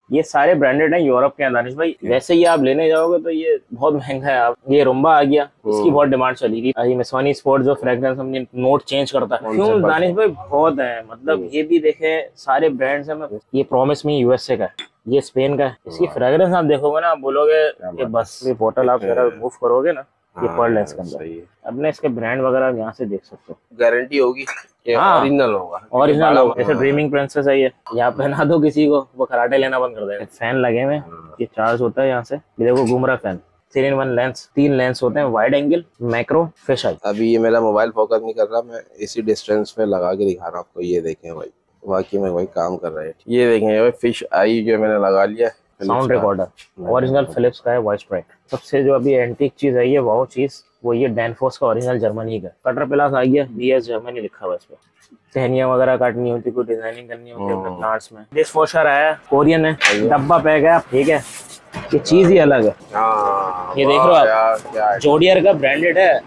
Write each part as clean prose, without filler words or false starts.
ये सारे ब्रांडेड हैं यूरोप के हैं दानिश भाई। वैसे ही आप लेने जाओगे तो ये बहुत महंगा है। आप ये रुम्बा आ गया, इसकी बहुत डिमांड चली गई। ये मिसवानी स्पोर्ट जो फ्रेग्रेंस हमने नोट चेंज करता है क्यों दानिश भाई बहुत है। मतलब ये भी देखे सारे ब्रांड्स हैं। ये प्रॉमिस मी यूएसए का है, ये स्पेन का है। इसकी फ्रेग्रेंस आप देखोगे ना, आप बोलोगे ये बस। ये बोतल आप जरा मूव करोगे ना, ये पर्ल है इसके अंदर। अपने इसके ब्रांड वगैरह यहाँ से देख सकते हो। गारंटी होगी, हाँ ओरिजिनल होगा। ओरिजिनल होगा। जैसे ड्रीमिंग प्रिंसेस है ये, यहाँ पहना दो किसी को, वो कराटे लेना बंद कर देगा। फैन लगे हुए, ये चार्ज होता है यहाँ से। ये देखो घूम रहा फैन। 3-in-1 लेंस, 3 लेंस होते हैं, wide angle, macro, fish eye. अभी ये मेरा मोबाइल फोकस नहीं कर रहा, मैं इसी डिस्टेंस में लगा के दिखा रहा हूँ आपको। ये देखें भाई, वाकई में भाई काम कर रहा है। ये देखें भाई, फिश आई जो मैंने लगा लिया। साउंड रिकॉर्डर ओरिजिनल फिलिप्स का है, वॉइस ट्रैक। सबसे जो अभी एंटीक चीज है ये वाओ चीज, वो ये डैनफोर्स का ओरिजिनल जर्मनी का कटर प्लास आ गया। बीएस जर्मनी लिखा हुआ है इस पे। टहनियां वगैरह काटनी होती, कोई डिजाइनिंग करनी होती है अपने प्लांट्स में। डिश वॉशर आया, कोरियन है, डब्बा पैक है, ठीक है। ये चीज ही अलग है। ये देख रहे हो आप, जोडियर का ब्रांडेड है।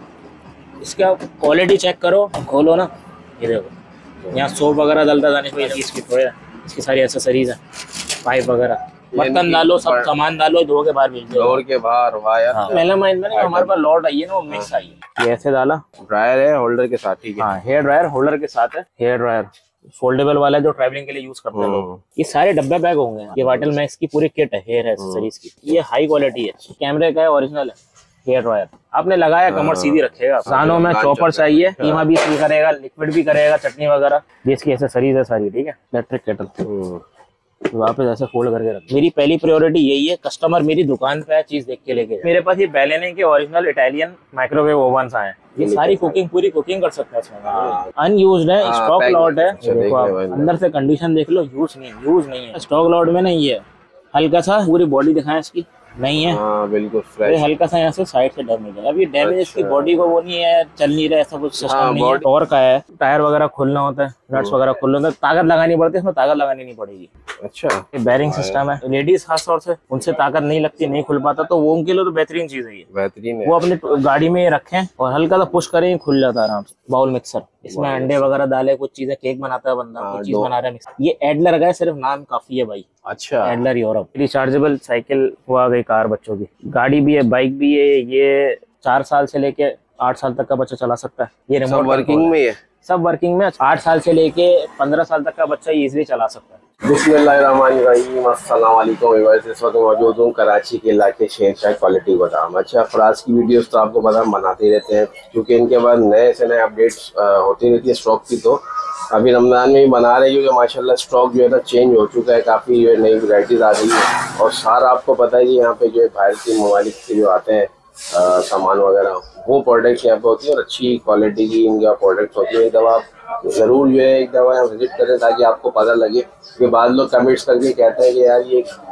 इसका क्वालिटी चेक करो, खोलो ना, ये देखो यहाँ सोप वगैरह डलता दानिश भाई। इसकी सारी एक्सेसरीज है, पाइप वगैरह, बर्तन डालो, सब सामान डालो, धो के बाहर भेज दो। धो के बाहर मेलामाइन में हमारे पास लॉट आई है ना, वो मिक्स आई है। ये ऐसे डाला, ड्रायर है होल्डर के साथ, ठीक है। हाँ हेयर ड्रायर होल्डर के साथ है। हेयर ड्रायर फोल्डेबल वाला है जो ट्रैवलिंग के लिए यूज करते हैं लोग। ये सारे डब्बे बैग होंगे। ये वाइटल मैक्स की पूरी किट है हेयर एक्सेसरीज की। ये हाई क्वालिटी है, कैमरे का है, ओरिजिनल है। हेयर ड्रायर आपने लगाया, कमर सीधी रखेगा। सानों में चॉपर चाहिए, कीमा भी करेगा, लिक्विड भी करेगा, चटनी वगैरह। ये इसकी एक्सेसरीज है सारी, ठीक है। इलेक्ट्रिक केटल वापस ऐसे फोल्ड करके रख। मेरी पहली प्रायोरिटी यही है, कस्टमर मेरी दुकान पे चीज देख के लेके। मेरे पास ये बेलेने के ओरिजिनल इटालियन माइक्रोवेव ओवन आए हैं। ये सारी कुकिंग, पूरी कुकिंग कर सकते हैं इसमें। अनयूज्ड है, स्टॉक लॉट है। देखो आप अंदर से कंडीशन देख लो, यूज नहीं है। स्टॉक लॉट में नहीं है। हल्का सा पूरी बॉडी दिखाएं इसकी, नहीं है। बिल्कुल फ्रेश। हल्का सा यहाँ से साइड से डैमेज है। अभी डैमेज इसकी बॉडी को वो नहीं है, चल नहीं रहा, ऐसा कुछ सिस्टम नहीं है। टॉर्क का है, टायर वगैरह खोलना होता है, नट्स वगैरह खोलना होता है, ताकत लगानी पड़ती है। इसमें ताकत लगानी नहीं पड़ेगी। अच्छा, ये बैरिंग सिस्टम है। लेडीज खास तौर से, उनसे ताकत नहीं लगती, नहीं खुल पाता, तो वो उनके लिए तो बेहतरीन चीज है। ये बेहतरीन है। वो अपनी गाड़ी में रखें और हल्का सा पुश करें, खुल जाता है आराम से। बाउल मिक्सर, इसमें अंडे वगैरह डाले, कुछ चीजें, केक बनाता है बंदा, कुछ चीज बना रहा है। ये एडलर का है, सिर्फ नाम काफी है भाई। अच्छा, एडलर यूरोप। रिचार्जेबल साइकिल हुआ गई, कार बच्चों की, गाड़ी भी है, बाइक भी है। ये 4 साल से लेके 8 साल तक का बच्चा चला सकता है। ये रिमोट वर्किंग में है, सब वर्किंग में। 8 साल से लेके 15 साल तक का बच्चा इजीली चला सकता है। बिस्मिल्लाहिर्रहमानिर्रहीम, अस्सलाम वालेकुम। इस वक्त मौजूद हूँ कराची के इलाके शेरशाह क्वालिटी गोदाम। अच्छा, फराज की वीडियोस तो आपको पता हम बनाते ही रहते हैं, क्योंकि इनके बाद नए से नए अपडेट्स होती रहती है स्टॉक की। तो अभी रमज़ान में ही बना रही हूँ कि माशाल्लाह स्टॉक जो है ना चेंज हो चुका है, काफ़ी जो है नई वैराइटीज़ आ गई है। और सारा आपको पता है कि यहाँ पे जो है बाहर की ममालिक से जो आते हैं सामान वगैरह, वो प्रोडक्ट्स यहाँ पे होती है और अच्छी क्वालिटी की इनका प्रोडक्ट्स होती है। एक दफ़ा ज़रूर जो है एक दफ़ा यहाँ विजिट करें ताकि आपको पता लगे। कि बाद लोग कमेंट्स करके कहते हैं कि यार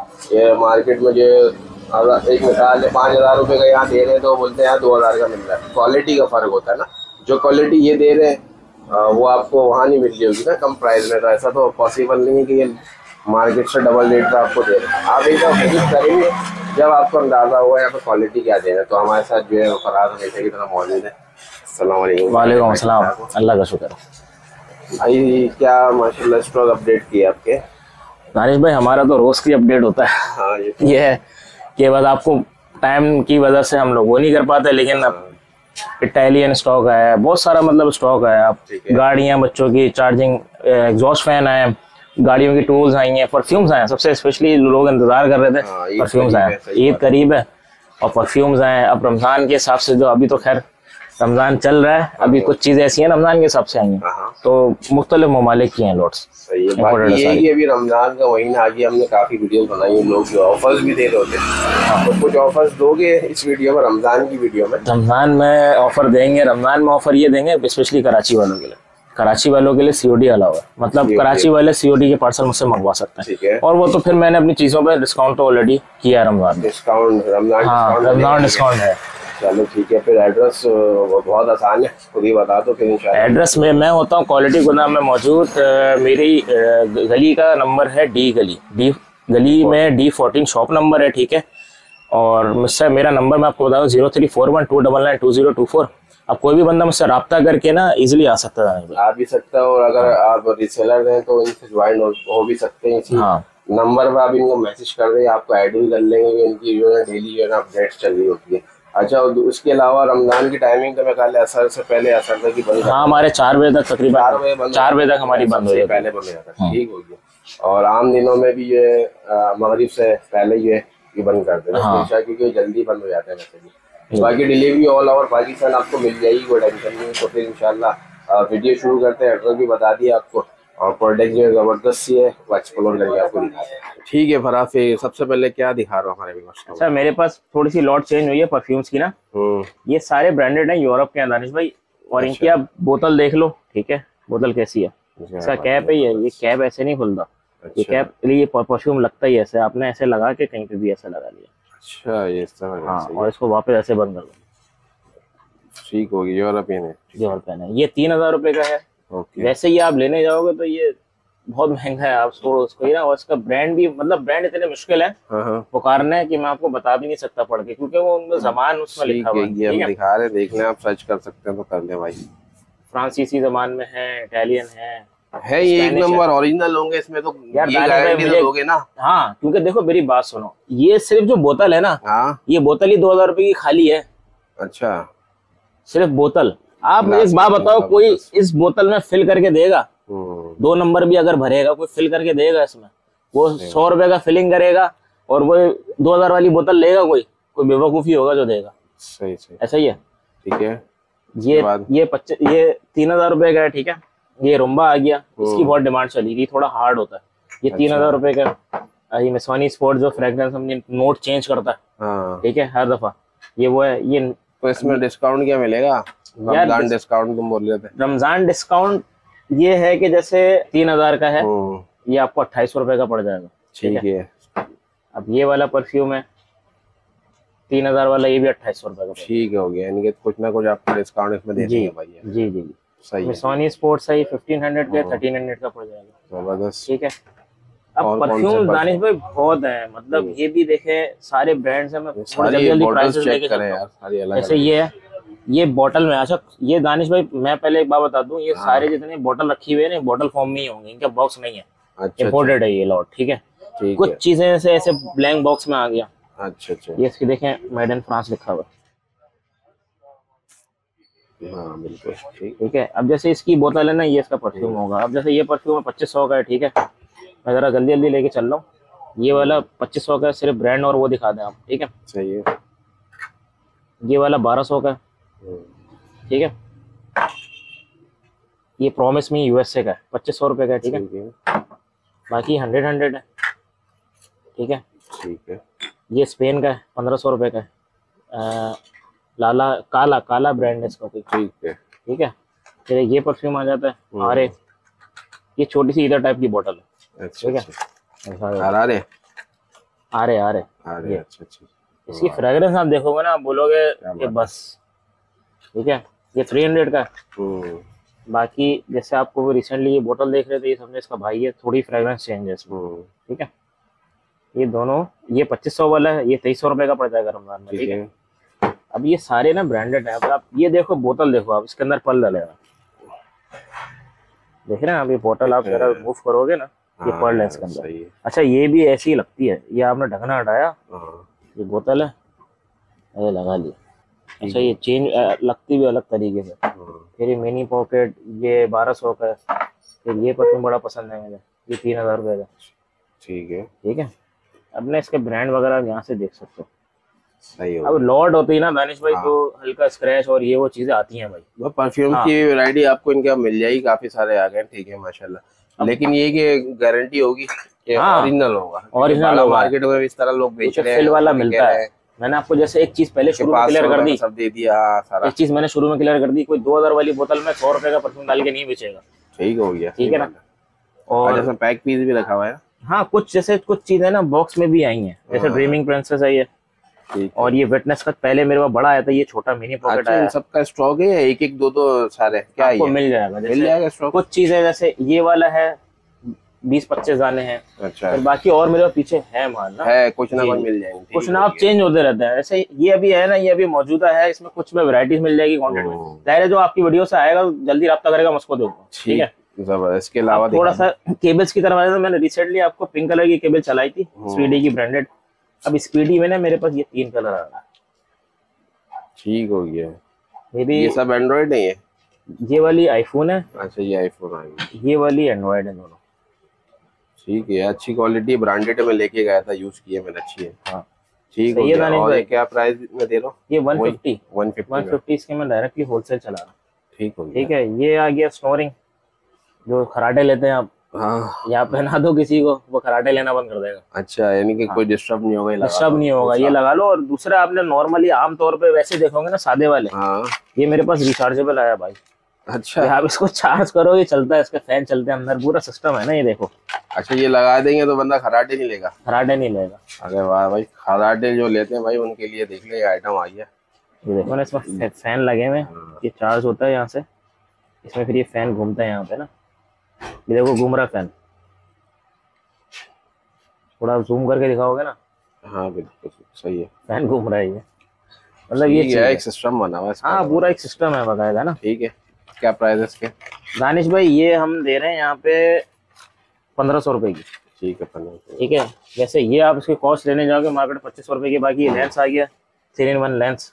ये मार्केट में जो एक मिसाल है 5000 रुपये का यहाँ दे रहे हैं, तो बोलते हैं यहाँ 2000 का मिल रहा है। क्वालिटी का फ़र्क होता है ना, जो क्वालिटी ये दे रहे हैं वो आपको वहाँ नहीं मिल रही होगी ना कम प्राइस में। तो ऐसा तो पॉसिबल नहीं है कि ये मार्केट से डबल रेट का आपको दे रहे हैं। आप एक दफ़ा विजिट करेंगे जब आपको अंदाज़ा हुआ यहाँ पर क्वालिटी क्या दे रहे हैं। तो हमारे साथ जो है फराज हमेशा की तरह मौजूद है। अस्सलाम वालेकुम। वालेकुम अस्सलाम, अल्लाह का शुक्र। भाई क्या माशाल्लाह स्टॉक अपडेट किए आपके? दानिश भाई हमारा तो रोज की अपडेट होता है। हाँ, ये है कि बस आपको टाइम की वजह से हम लोग वो नहीं कर पाते, लेकिन अब इटालियन स्टॉक है, बहुत सारा मतलब स्टॉक है। आप गाड़ियां, बच्चों की चार्जिंग, एग्जॉस्ट फैन आए, गाड़ियों की टूल्स आई हैं, परफ्यूम्स आए। सबसे स्पेशली लोग इंतजार कर रहे थे, परफ्यूम्स आए। ईद करीब है और परफ्यूम्स आए। अब रमजान के हिसाब से, जो अभी तो खैर रमजान चल रहा है, अभी कुछ चीजें ऐसी हैं रमजान के हिसाब से आई हैं, तो मुख्तलिफ ममालिक की हैं लोट्स। सही है। बाकी ये कि अभी रमजान का महीना आ गया, हमने काफी वीडियो बनाई है, लोग जो ऑफर्स भी दे रहे होते हैं। तो कुछ ऑफर्स दोगे इस वीडियो में, रमजान की वीडियो में? रमजान में ऑफर देंगे। रमजान में ऑफर ये देंगे स्पेशली कराची वालों के लिए। कराची वालों के लिए सीओडी अलाउ है, मतलब कराची वाले सीओडी के पार्सल मुझसे मंगवा सकते हैं। और वो तो फिर मैंने अपनी चीजों पे डिस्काउंट तो ऑलरेडी किया है रमजान में। डिस्काउंट रमजान डिस्काउंट है। चलो ठीक है, फिर एड्रेस बहुत आसान है, खुद ही बता दो फिर इंशाल्लाह। एड्रेस में मैं होता हूँ क्वालिटी गोदाम में मौजूद। मेरी गली का नंबर है डी गली में D14 शॉप नंबर है, ठीक है। और मुझसे मेरा नंबर मैं आपको बता दूँ 0341299224। अब कोई भी बंदा मुझसे रब्ता करके ना इजीली आ सकता है। आ भी सकता है, और अगर आप रिसेलर हैं तो इनसे ज्वाइन हो भी सकते हैं। हाँ, नंबर पर आप इनको मैसेज कर दें, आपको ऐड भी कर लेंगे। इनकी जो है डेली जो है ना अपडेट्स चल रही होती है। अच्छा, उसके अलावा रमजान की टाइमिंग तो मैं कल असर से पहले असर तक ही बंद। हाँ, हमारे 4 बजे तक तकरीबन 4 बजे तक हमारी बंद हो जाती है, पहले बंद हो जाता है। ठीक हो गया। और आम दिनों में भी ये मगरिब से पहले ये बंद कर देते हैं, क्योंकि जल्दी बंद हो जाते हैं वैसे भी। बाकी डिलीवरी ऑल ओवर पाकिस्तान आपको मिल जाएगी, कोई टेंशन नहीं। तो फिर इंशाल्लाह वीडियो शुरू करते हैं। एड्रेस भी बता दिया आपको, और प्रोडक्ट जो है जबरदस्त सी है, वो एक्सप्लोर करके आपको दिखाते हैं। ठीक है फराज, फिर सबसे पहले क्या दिखा रहा हूँ हमारे व्यूअर्स को? अच्छा, मेरे पास थोड़ी सी लॉट चेंज हुई है परफ्यूम्स की ना। ये सारे ब्रांडेड हैं, यूरोप के हैं दानिश भाई। और इनकी आप बोतल देख लो, ठीक है, बोतल कैसी है, इसका कैप है ये कैप ऐसे नहीं खुलता। ये कैप ये परफ्यूम लगता ही ऐसे, आपने ऐसे लगा के कहीं पे भी ऐसे लगा लिया। अच्छा, ये इस तरह। हाँ, और इसको वापस ऐसे बंद कर दो। ठीक होगी, यूरोपियन है। ये 3000 रुपए का है। वैसे ये आप लेने जाओगे तो ये बहुत महंगा है, आप छोड़ो उसको ही ना। और इसका ब्रांड भी, मतलब ब्रांड इतने मुश्किल है पुकारने कि मैं आपको बता भी नहीं सकता पढ़ के, क्योंकि वो उनका जमान उसमें लिखा हुआ है। हम दिखा रहे, देखने आप सर्च कर सकते हैं तो कर ले भाई। फ्रांसीसी जमान में है, इटालियन है ये एक नंबर ओरिजिनल होंगे इसमें तो यार, ये गारंटी तो दोगे ना? हाँ, क्योंकि देखो मेरी बात सुनो, ये सिर्फ जो बोतल है ना, ये बोतल ही 2000 रुपए की खाली है। अच्छा, सिर्फ बोतल। आप मुझे एक बात बताओ, कोई इस बोतल में फिल करके देगा? 2 नंबर भी अगर भरेगा कोई फिल करके देगा इसमें? वो 100 रुपए का फिलिंग करेगा और वो 2000 वाली बोतल लेगा? कोई बेवकूफी होगा जो देगा। सही ऐसा ही है। ठीक है। ये 3000 रुपए का है, ठीक है। ये रुम्बा आ गया, इसकी बहुत डिमांड चली थी, थोड़ा हार्ड होता है। ये 3000 रुपए का। ये मिसवानी स्पोर्ट जो फ्रेग्रेंस हमने नोट चेंज करता है, ठीक है, हर दफा ये वो है। ये तो इसमें डिस्काउंट क्या मिलेगा? रमजान डिस्काउंट तुम बोल रहे थे। रमजान डिस्काउंट ये है कि जैसे 3000 का है, ये आपको 2800 रुपए का पड़ जाएगा। ठीक है। अब ये वाला परफ्यूम है 3000 वाला, ये भी 2800 रुपए का। ठीक हो गया, यानी कि कुछ ना कुछ आपको डिस्काउंट इसमें दे देंगे भाई। जी जी, सही है। मिसवानी स्पोर्ट्स है, 1500 का 1300 का पड़ जाएगा। जबरदस्त। ठीक है। अब परफ्यूम दानिश भाई बहुत है, मतलब ये भी देखे सारे ब्रांड्स हैं। मैं जल्दी प्राइसेस लेके चलता हूं। जैसे ये है, ये बॉटल में। अच्छा, ये दानिश भाई मैं पहले एक बात बता दूं, ये सारे जितने बॉटल रखी हुई है ना, बॉटल फॉर्म में ही होंगे, इनका बॉक्स नहीं है। इंपोर्टेड है ये लॉट, ठीक है। कुछ चीजें ऐसे ब्लैंक बॉक्स में आ गया। अच्छा, ये इसकी देखें, मेड इन फ्रांस लिखा हुआ है। हाँ बिल्कुल ठीक है। अब जैसे इसकी बोतल है ना, ये इसका परफ्यूम होगा। अब जैसे ये परफ्यूम 2500 का है, ठीक है। मैं जरा जल्दी लेके चल रहा हूँ। ये वाला 2500 का, सिर्फ ब्रांड और वो दिखा दें आप, ठीक है। सही है। ये वाला 1200 का, ठीक है। ये प्रॉमिस मी यूएसए का है, 2500 रुपए का, ठीक है। बाकी 100 है, ठीक है। ठीक है। ये स्पेन का है, 1500 रुपए का है। लाला काला ब्रांड है इसका कोई। ठीक है, ठीक है। फिर ये परफ्यूम आ जाता है आरे, ये छोटी सी इधर टाइप की बोतल है। अच्छा, ठीक है। आरे। अच्छा। इसकी फ्रेग्रेंस आप देखोगे ना, आप बोलोगे ये बस, ठीक है। ये 300 का है। बाकी जैसे आपको वो रिसेंटली ये बोतल देख रहे थे, ये समझे इसका भाई है, थोड़ी फ्रेग्रेंस चेंज है इसमें, ठीक है। ये दोनों, ये 2500 वाला है, ये 2300 रुपए का पड़ जाएगा रमजान में, ठीक है। अब ये सारे ना ब्रांडेड है। अब आप ये देखो, बोतल देखो आप, इसके अंदर पल डलेगा, देख रहे हैं आप। ये बोतल आप जरा मूव करोगे ना, ये पल है इसके अंदर। अच्छा, ये भी ऐसी लगती है, ये आपने ढकना हटाया, ये बोतल है, ये लगा ली। अच्छा, ये चेंज लगती भी अलग तरीके से। फिर ये मिनी पॉकेट, ये 1200 का है। फिर ये परफ्यूम बड़ा पसंद है मुझे, ये 3000 रुपए का, ठीक है, ठीक है। अब ना इसके ब्रांड वगैरह यहाँ से देख सकते हो। सही है। अब लॉर्ड होती है ना दानिश भाई, तो हल्का स्क्रैच और ये वो चीजें आती हैं भाई। परफ्यूम की वैरायटी आपको इनके मिल जाएगी, काफी सारे आ गए, ठीक है, माशाल्लाह। लेकिन ये कि गारंटी होगी कि ओरिजिनल होगा। ओरिजिनल मार्केट में इस तरह लोग बेच रहे हैं, फिल वाला मिलता है। मैंने आपको जैसे एक चीज पहले शुरू में क्लियर कर दी, सब दे दिया सारा। एक चीज मैंने शुरू में क्लियर कर दी, कोई 2000 वाली बोतल में 100 रुपए का परफ्यूम डाल के नहीं बेचेगा। ठीक हो गया, ठीक है ना। और जैसे पैक पीस भी रखा हुआ है। हाँ, कुछ जैसे कुछ चीजें ना बॉक्स में भी आई हैं, जैसे ड्रीमिंग प्रिंसेस है ये, और ये विटनेस का पहले मेरे पास बड़ा आया था, ये छोटा मिनी पॉकेट आया। सबका स्टॉक है, एक दो सारे क्या आपको मिल जाएगा स्टॉक। कुछ चीजें जैसे ये वाला है 20-25 दाने हैं। अच्छा। और बाकी और मेरे पीछे है माल ना, है कुछ ना कुछ मिल जाएंगे, कुछ ना आप चेंज होते रहते हैं। जैसे ये अभी है ना, ये अभी मौजूदा है, इसमें कुछ में वैरायटीज मिल जाएगी क्वांटिटी में। जाहिर है जो आपकी वीडियो से आएगा जल्दी रब्ता करेगा, मैं उसको दूंगा, ठीक है। जबरदस्त। इसके अलावा थोड़ा सा केबल्स की तरफ आया तो मैंने रिसेंटली आपको पिंक कलर की केबल चलाई थी, स्पीडी की ब्रांडेड। अब स्पीडी में ना मेरे पास ये 3 कलर आ रहा है। ठीक हो गया। ये भी, ये सब एंड्रॉइड नहीं है? ये वाली आईफोन है। अच्छा, ये आईफोन आ गई। ये वाली एंड्रॉइड है दोनों। ठीक है, अच्छी क्वालिटी ब्रांडेड में लेके गया था, यूज किया मैंने, अच्छी है। हाँ ठीक हो सही है गया। दानिश और भाई। ये क्या प्राइस में दे रहा हूँ? ये 150 150 इसके मैं डायरेक्टली होलसेल चला रहा हूँ। ठीक हो गया। ठीक है, ये आ गया स्नोरिंग, जो खराटे लेते हैं आप। हाँ, यहाँ पहना दो किसी को, वो खराटे लेना बंद कर देगा। अच्छा, यानी कि कोई डिस्टर्ब नहीं होगा, डिस्टर्ब नहीं होगा, ये लगा लो। और दूसरा, आपने नॉर्मली आमतौर पे वैसे देखोगे ना सादे वाले, हाँ। ये मेरे पास रिचार्जेबल आया भाई। अच्छा, आप इसको चार्ज करो, ये चलता है, इसके फैन चलते हैं, अंदर पूरा सिस्टम है ना, ये देखो। अच्छा, ये लगा देंगे तो बंदा खराटे नहीं लेगा? खराटे नहीं लेगा। अरे वाह भाई, खराटे जो लेते हैं भाई उनके लिए देख ले, आइटम आ गया। ये देखो ना, इसमें फैन लगे हुए हैं, ये चार्ज होता है यहाँ से, इसमें फिर ये फैन घूमता है यहाँ पे ना, ये देखो घूम रहा फैन। थोड़ा जूम करके दिखाओगे ना। हाँ बिल्कुल सही है, फैन घूम रहा है ये, मतलब ये है एक सिस्टम बना हुआ है। हाँ, पूरा एक सिस्टम है बकायदा ना। ठीक है, क्या प्राइस है इसके? दानिश भाई ये हम दे रहे हैं यहाँ पे 1500 रुपए की। ठीक है, 1500। ठीक है, वैसे ये आप इसकी कॉस्ट लेने जाओगे मार्केट 2500 रुपए की। बाकी ये लेंस आ गया 3-in-1 लेंस,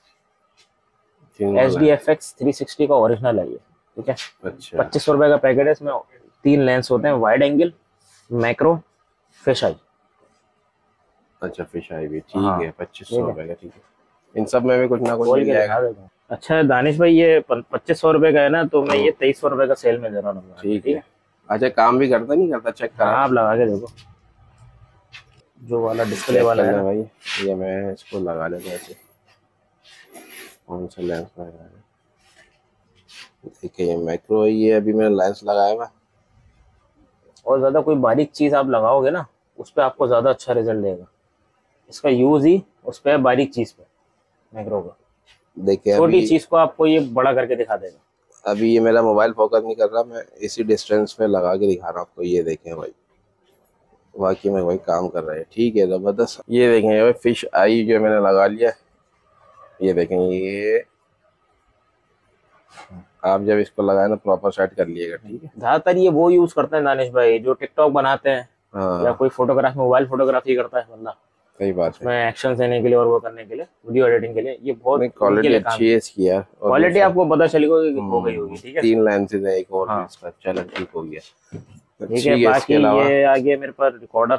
HDFX 360 का ओरिजिनल है ये। ठीक है, अच्छा, 2500 रुपए का पैकेट है। इसमें 3 लेंस होते हैं, wide angle, macro, fish eye. अच्छा, फिश आई भी। ठीक हाँ, है, 2500 रुपए का। ठीक है, इन सब में भी कुछ ना कुछ मिल जाएगा। अच्छा दानिश भाई, ये 2500 रुपए का है ना, तो मैं ये 2300 रुपए का सेल में दे रहा हूँ। ठीक है। अच्छा, काम भी करता नहीं करता? चेक करा आप लगा के देखो, जो वाला डिस्प्ले वाला है ना भाई। ये मैं इसको लगा लेता हूँ ऐसे। कौन सा लेंस लगाया है? देखिए, ये मैक्रो, ये अभी मैंने लेंस लगाया हुआ। और ज्यादा कोई बारीक चीज आप लगाओगे ना, उस पर आपको ज्यादा अच्छा रिजल्ट देगा। इसका यूज ही उस पर बारीक चीज पे, मैक्रो का। देखिए, छोटी चीज को आपको ये बड़ा करके दिखा देगा। अभी ये मेरा मोबाइल फोकस नहीं कर रहा, मैं इसी डिस्टेंस पे लगा के दिखा रहा हूँ आपको। ये देखें भाई, वाकई में भाई काम कर रहा है। ठीक है, जबरदस्त। ये देखें भाई, फिश आई जो मैंने लगा लिया। ये देखें, ये आप जब इसको लगाए ना, प्रॉपर सेट कर लिएगा। ठीक है, ज्यादातर ये वो यूज करते हैं दानिश भाई, जो टिकटॉक बनाते हैं। हाँ, या कोई फोटोग्राफी, मोबाइल फोटोग्राफी करता है बंदा, सही बात है। मैं एक्शन देने के लिए और वो करने के लिए, वीडियो एडिटिंग के लिए, ये बहुत क्वालिटी अच्छी है इसकी यार। क्वालिटी आपको पता चलेगा कि हो गई होगी। ठीक है, 3 लेंसेज है, एक और हाँ। इसका। चलो, ठीक हो गया। ठीक है, बाकी ये आ गया मेरे पास रिकॉर्डर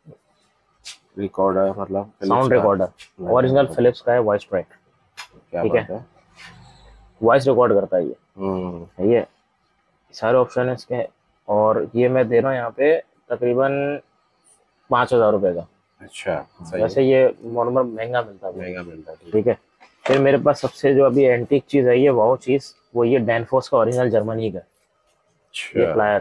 मतलब साउंड रिकॉर्डर, ओरिजिनल फिलिप्स का है, वॉइस ट्रैक। क्या ठीक बात है, वॉइस रिकॉर्ड करता है ये। है। ये सारे ऑप्शन है इसके। और ये मैं दे रहा हूँ यहाँ पे तकरीबन 5000 रुपए का। अच्छा, सही वैसे ये नॉर्मल महंगा मिलता है, महंगा मिलता है। ठीक है। फिर मेरे पास सबसे जो अभी एंटीक चीज है, ये वो चीज, वो ये डैनफोर्स का ओरिजिनल जर्मनी का ये प्लायर।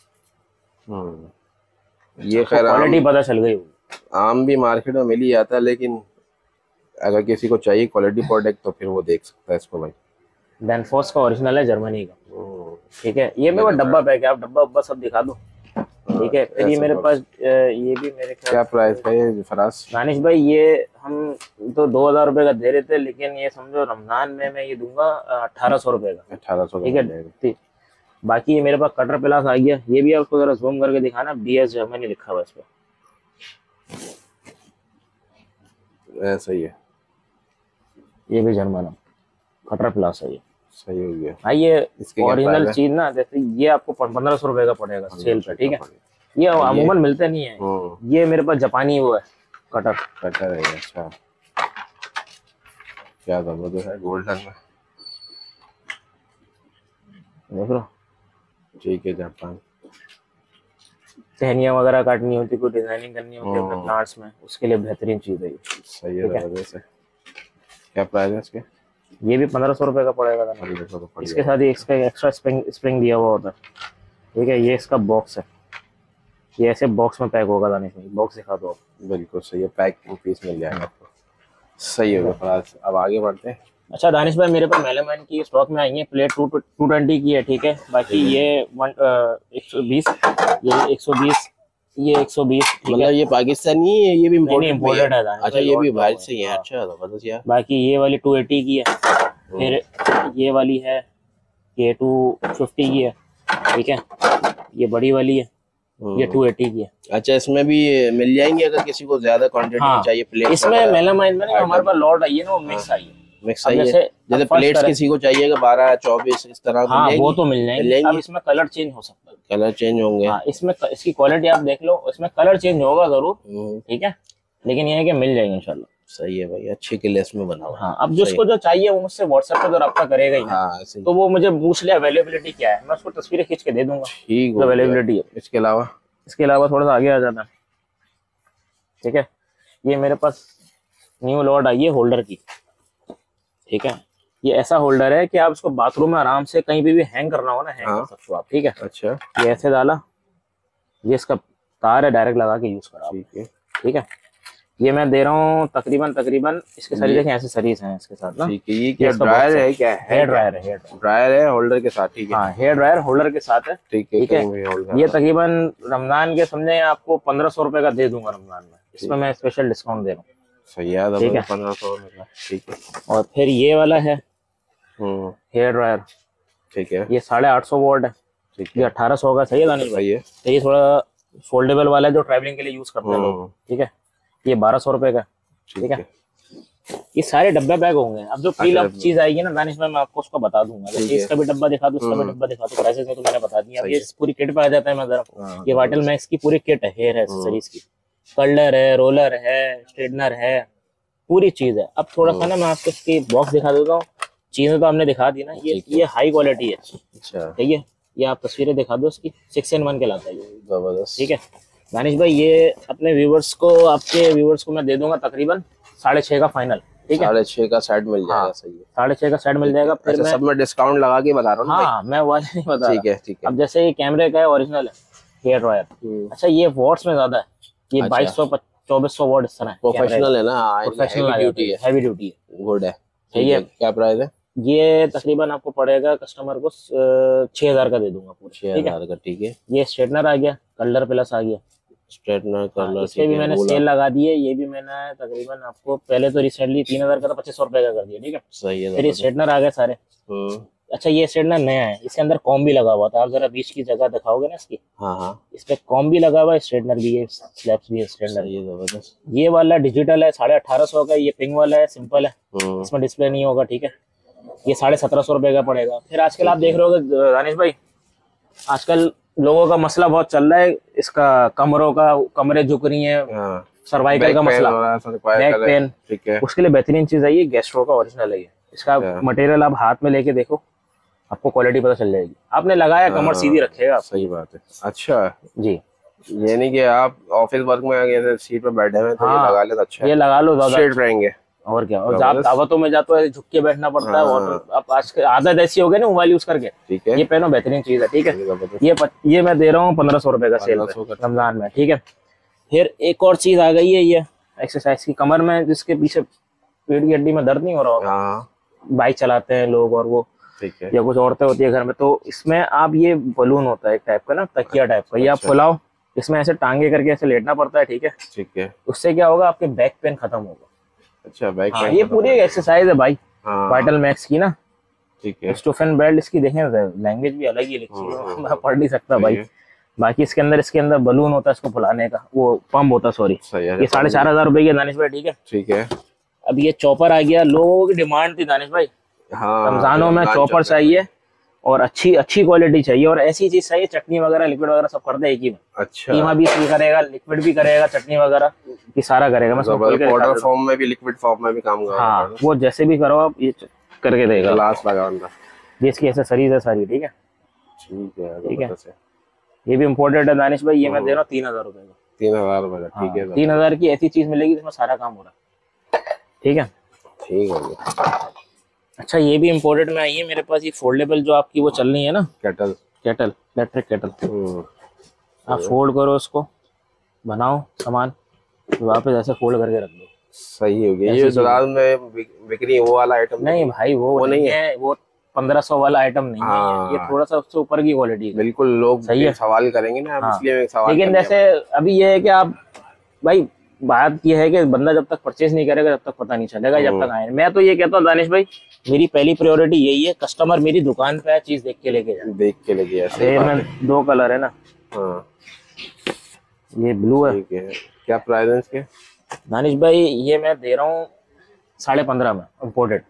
ये खैर क्वालिटी पता चल गई होगी। आम भी मार्केट में मिल ही जाता है, लेकिन अगर किसी को चाहिए क्वालिटी प्रोडक्ट तो फिर वो देख सकता है इसको भाई। डैनफोर्स का ओरिजिनल है जर्मनी का। ठीक है, ये मेरे पास डब्बा पैक है, आप डब्बा उब्बा सब दिखा दो। ठीक है, फिर ये मेरे पास ये भी मेरे ख्याल, क्या प्राइस है ये फराज? दानिश भाई ये हम तो 2000 रुपए का दे रहे थे, लेकिन ये समझो रमजान में मैं ये दूंगा 1800 रुपए का। 1800। ठीक है, बाकी ये मेरे पास कटर प्लस आ गया, ये भी आपको जरा जूम करके दिखाना, BS जर्मनी लिखा हुआ है इस पे। ऐसा ही है, ये भी जर्मन है, कटर प्लस है ये। सही हो गया। हाँ, ये ओरिजिनल चीज ना, जैसे ये आपको 1500 रुपए का पड़ेगा सेल पे। ठीक है, ये अमूमन मिलते नहीं है। ये मेरे पास जापानी वो है, कटर है। अच्छा, क्या जबरदस्त है, गोल्डन में देख लो। ठीक है, जापान। टहनियाँ वगैरह काटनी होती, कोई डिजाइनिंग करनी होती है अपने प्लांट्स में, उसके लिए बेहतरीन चीज है ये। सही है, जबरदस्त है। क्या प्राइस है इसके? ये भी 1500 रुपए का पड़ेगा। इसके साथ ही इसका एक्स्ट्रा स्प्रिंग दिया हुआ होता है। ठीक है, ये इसका बॉक्स है, ये ऐसे बॉक्स में पैक होगा। दानिश भाई बॉक्स दिखा दो। बिल्कुल सही है, पैक पीस मिल जाएगा आपको। सही हो गया। अब आगे बढ़ते हैं। अच्छा दानिश भाई, मेरे पास मेलेमैन की स्टॉक में आई है, प्लेट 220 की है। ठीक है, बाकी ये 120, ये 120, ये 120। मतलब ये पाकिस्तानी है, ये भी इम्पोर्टेड है। अच्छा, ये भी बाहर से ही है। अच्छा, जबरदस्त यार। बाकी ये वाली 280 की है, फिर ये वाली है, ये 250 की है। ठीक है। ये बड़ी वाली है, ये 280 की है। अच्छा, इसमें भी मिल जाएंगे अगर किसी को ज्यादा क्वांटिटी में चाहिए प्लेट? इसमें मेलामाइन में नहीं, हमारे पास लॉट आई है ना, वो मिक्स आई है। मिक्स आई है, जैसे प्लेट्स किसी को चाहिएगा 12 24 इस तरह मिल जाएगी? वो तो मिल जाएंगे। अब इसमें कलर चेंज हो सकता है, कलर चेंज होंगे। हाँ, इसमें इसकी क्वालिटी आप देख लो, इसमें कलर चेंज होगा जरूर, ठीक है, लेकिन ये है कि मिल जाएंगे इंशाल्लाह। सही है भाई, अच्छी क्लेस में बना हुआ। हाँ, अब जिसको जो चाहिए वो मुझसे व्हाट्सएप पे तो रब्ता करेगा ही। हाँ, तो वो मुझे पूछ ले अवेलेबिलिटी क्या है, मैं उसको तस्वीरें खींच के दे दूंगा। ठीक है, अवेलेबिलिटी है। इसके अलावा थोड़ा सा आगे आ जाता है, ठीक है। ये मेरे पास न्यू लॉट आई है होल्डर की, ठीक है। ये ऐसा होल्डर है कि आप इसको बाथरूम में आराम से कहीं भी हैंग करना हो ना, हैंग कर सकते हो आप, ठीक है। अच्छा, ये ऐसे डाला, ये इसका तार है, डायरेक्ट लगा के यूज करा, ठीक है। ये मैं दे रहा हूँ तकरीबन इसके सारी देखें ऐसे सरीज हैं इसके साथ ना, ठीक है। ये क्या ड्रायर है? क्या है? हेयर ड्रायर है, ड्रायर है होल्डर के साथ, ठीक है। हाँ, हेयर ड्रायर होल्डर के साथ है, ठीक है। ये तकरीबन रमजान के समझे आपको 1500 रुपए का दे दूंगा रमजान में, इसमें मैं स्पेशल डिस्काउंट दे रहा हूँ। सही है, 1500 में, ठीक है। और फिर ये वाला है हेयर ड्रायर, ठीक है। ये 850 वॉट है, ये 1800 का। सही है दानिश भाई? तो ये थोड़ा फोल्डेबल वाला है जो ट्रैवलिंग के लिए यूज करते हैं लोग, ठीक है। ये 1200 रुपए का, ठीक है। ये सारे डब्बे बैग होंगे। अब जो प्री लव चीज आएगी ना दानिश भाई, मैं आपको उसको बता दूंगा। इसका भी डब्बा दिखा दूं, इसका भी डब्बा दिखा दूं, प्राइसेस में तो मैंने बता दिया। अब ये पूरी किट पे आ जाता है। मैं जरा, ये वाइटल मैक्स की पूरी किट है, हेयर एक्सेसरीज की, कर्लर है, रोलर है, स्ट्रेटनर है, पूरी चीज है। अब थोड़ा सा ना मैं आपको इसकी बॉक्स दिखा देता हूँ। चीजें तो हमने दिखा दी ना, ये हाई क्वालिटी है, ठीक है। ये आप तस्वीरें दिखा दो इसकी, 6-in-1 कहलाता है ये, जबरदस्त, ठीक है। दानिश भाई ये अपने व्यूवर्स को, आपके व्यूवर्स को मैं दे दूंगा तकरीबन 6.5 का फाइनल, ठीक है। 6.5 का सेट मिल जाएगा। सही है, 6.5 का सेट मिल जाएगा। फिर मैं सब में डिस्काउंट लगा के बता रहा हूँ। हाँ, मैं वो नहीं बता, ठीक है, ठीक है। अब जैसे ये कैमरे का है, ओरिजिनल है हेयर ड्रायर। अच्छा, ये वॉट्स में ज्यादा है, ये 2200-2400 वॉट इस तरह है। प्रोफेशनल है ना, प्रोफेशनल ड्यूटी है, हैवी ड्यूटी है, गुड है। सही है। क्या प्राइस है? ये तकरीबन आपको पड़ेगा कस्टमर को 6000 का दे दूंगा पूरा, 6000 का, ठीक है। ये स्ट्रेटनर आ गया, कलर प्लस आ गया, स्ट्रेटनर कलर। इसके भी मैंने सेल लगा दी है। ये भी मैंने तकरीबन आपको पहले तो रिसेंटली 3000 का था, 2500 रुपए का कर दिया, ठीक है। सही है। फिर ये स्ट्रेटनर आ गए सारे। अच्छा, ये स्ट्रेटनर नया है, इसके अंदर कॉम भी लगा हुआ था। आप जरा बीच की जगह दिखाओगे ना इसकी, हाँ, इस पे कॉम भी लगा हुआ है, स्ट्रेटनर भी है, स्लैब्स भी है, स्ट्रेटनर। ये जबरदस्त। ये वाला डिजिटल है, 1850 का। ये पिंक वाला है, सिंपल है, इसमें डिस्प्ले नहीं होगा, ठीक है। ये 1750 रुपए का पड़ेगा। फिर आजकल आप देख रहे होगे दानिश भाई, आजकल लोगों का मसला बहुत चल रहा है इसका, कमरों का, कमरे झुक रही है, सर्वाइकल का मसला, बैक पेन, ठीक है। उसके लिए बेहतरीन चीज है ये, गैस्ट्रो का ओरिजिनल है ये। इसका मटेरियल आप हाथ में लेके देखो, आपको क्वालिटी पता चल जाएगी। आपने लगाया, कमर सीधी रखेगा। सही बात है। अच्छा जी, ये नहीं कि आप ऑफिस वर्क में आगे सीट पे बैठे हुए तो ये लगा ले, अच्छा ये लगा लो, ज्यादा स्ट्रेट रहेंगे। और क्या, और जब दावतों में जाते हो झुक के बैठना पड़ता है। और अब आज के आदत ऐसी हो गई ना मोबाइल यूज करके, ठीक है। ये पहनो, बेहतरीन चीज है, ठीक है। ये मैं दे रहा हूँ 1500 रुपए का सेल रमजान में, ठीक है। फिर एक और चीज आ गई है, ये एक्सरसाइज की, कमर में जिसके पीछे पेट की हड्डी में दर्द नहीं हो रहा होगा, बाइक चलाते हैं लोग और वो, ठीक है, या कुछ औरतें होती है घर में, तो इसमें आप ये बलून होता है एक टाइप का ना, तकिया टाइप का, ये आप फुलाओ, इसमें ऐसे टांगे करके ऐसे लेटना पड़ता है, ठीक है, ठीक है। उससे क्या होगा, आपके बैक पेन खत्म होगा। अच्छा, बैक पेन। ये पूरी एक एक्सरसाइज है भाई, वाइटल मैक्स की ना, ठीक है। स्टोफन बेल्ट, इसकी देखें लैंग्वेज भी अलग ही लिखी है, मैं पढ़ नहीं सकता भाई। बाकी इसके अंदर बलून होता है इसको फुलाने का, वो पंप होता है, सॉरी। ये 4500 रुपए की दानिश भाई, ठीक है, ठीक है। अब ये चॉपर आ गया, लोगों की डिमांड थी दानिश भाई, रमजानों में चॉपर चाहिए और अच्छी क्वालिटी चाहिए, और ऐसी चीज चाहिए, चटनी वगैरह, लिक्विड वगैरह सब कर दे एक ही में। अच्छा, कीमा भी करेगा, लिक्विड भी करेगा, चटनी वगैरह ये सारा करेगा। मैं पाउडर फॉर्म में भी, लिक्विड फॉर्म में भी काम करेगा। हाँ, वो जैसे भी करो आप, ये करके देगा, ग्लास लगा अंदर। ये इसकी एक्सेसरीज है सारी, ठीक है, ठीक है, ठीक है। ये भी इम्पोर्टेड है दानिश भाई, ये मैं दे रहा हूँ 3000 रुपए का। 3000 रुपए का, ठीक है। 3000 की ऐसी चीज मिलेगी जिसमें सारा काम हो रहा है, ठीक है, ठीक है। अच्छा, ये भी इम्पोर्टेड में आई है मेरे पास, ये फोल्डेबल जो आपकी वो चल रही है ना, केटल, इलेक्ट्रिक केटल। आप फोल्ड करो उसको, बनाओ सामान, वापस ऐसे फोल्ड करके रख दो, सही हो गया। ये दलाल में बिक्री वो वाला आइटम नहीं भाई, वो नहीं है, वो 1500 वाला आइटम नहीं है, ये थोड़ा सा उससे ऊपर की क्वालिटी है। बिल्कुल, लोग सही है, सवाल करेंगे ना, इसलिए सवाल। लेकिन जैसे अभी ये है कि आप भाई बात ये है कि बंदा जब तक परचेज नहीं करेगा जब तक पता नहीं चलेगा, जब तक आए। मैं तो ये कहता हूँ दानिश भाई, मेरी पहली प्रायोरिटी यही है, कस्टमर मेरी दुकान पे चीज देख के लेके जाए। देख के लेके जाए। में 2 कलर है ना। हाँ ये ब्लू है। ठीक है, क्या प्राइस है इसके? दानिश भाई ये मैं दे रहा हूँ 15.5 में, इम्पोर्टेड।